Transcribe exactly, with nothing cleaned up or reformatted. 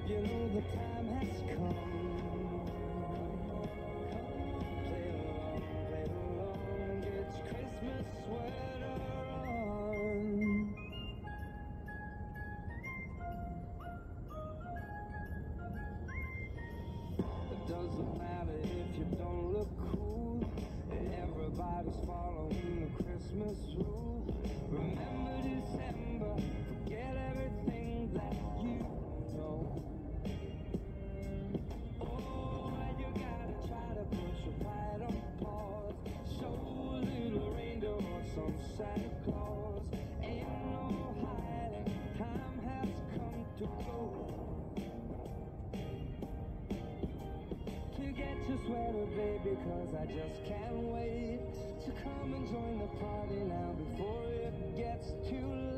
You know the time has come. Play along, play along, get your Christmas sweater on. It doesn't matter if you don't look cool, everybody's following the Christmas rule. Remember December, forget everything that you know. Oh, and you gotta try to push your pride on pause. Show a little reindeer or some Santa Claus. Ain't no hiding, time has come to go. To get your sweater, baby, cause I just can't wait to come and join the party now before it gets too late.